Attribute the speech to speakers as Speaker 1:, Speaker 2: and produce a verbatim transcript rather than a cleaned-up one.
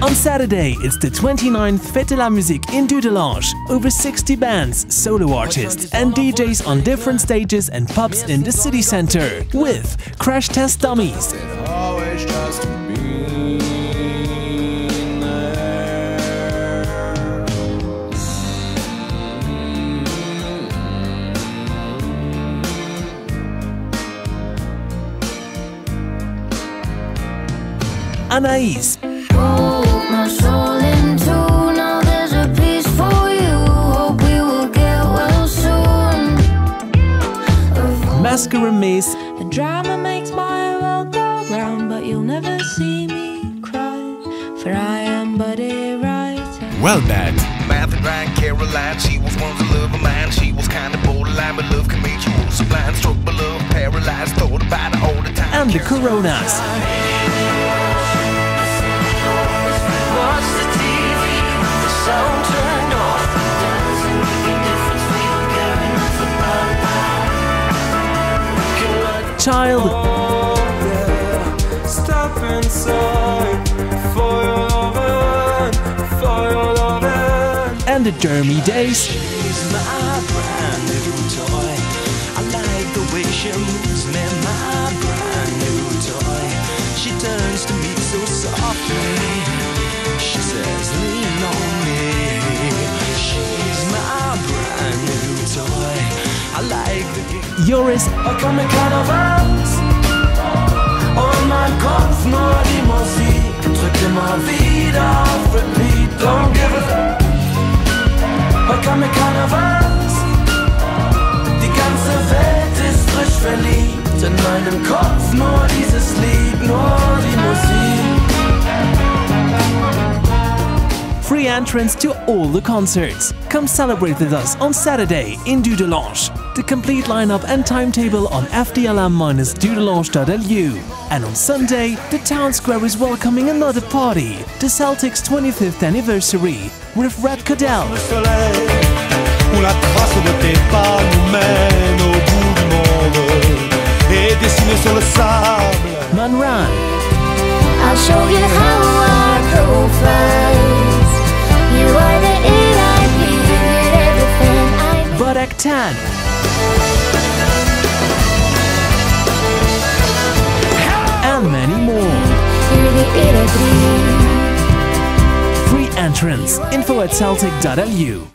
Speaker 1: On Saturday, it's the twenty-ninth Fête de la Musique in Dudelange. Over sixty bands, solo artists and D Js on different stages and pubs in the city centre with Crash Test Dummies, Anaïs, Mascara Maze,
Speaker 2: the drama makes my world go round, but you'll never see me cry, for I am but a writer.
Speaker 1: Well Bad,
Speaker 3: Martha Grant, Caroline, she was once a love of mine. She was kind of borderline, but love can make you so blind. Struck by love, paralyzed, thought about it all the time.
Speaker 1: and the Coronas.
Speaker 2: Watch the T V, the sound turned off. Doesn't make a difference, we don't care enough about
Speaker 1: Child,
Speaker 4: Step inside for your lovin', for your lovin'.
Speaker 1: and the Jeremy Days.
Speaker 4: She's my brand new toy. I like the way she moves me, my brand new toy. She turns to me so softly. She says, lean on me. She's my brand new toy. I like the
Speaker 1: Joris,
Speaker 4: I kann mir keiner was. Und mein Kopf nur die Musik drückt immer wieder auf Repeat. Don't give a I kann mir keiner was. Die ganze Welt ist frisch verliebt. In meinem Kopf nur dieses Lied, nur die Musik.
Speaker 1: free entrance to all the concerts. Come celebrate with us on Saturday in Dudelange. The complete lineup and timetable on f d l m dash dudelange dot l u. And on Sunday, the town square is welcoming another party, the Celtics twenty-fifth anniversary, with Red Cadell,
Speaker 5: Le soleil, où la trace de tes pas nous mène au bout du monde et dessiné sur le sable.
Speaker 1: Manran,
Speaker 2: I'll show you how our crow flies. You are the it I need, everything I need.
Speaker 1: Barak Tan, and many more.
Speaker 2: You're the it I need.
Speaker 1: Free entrance. Info at celtic dot l u.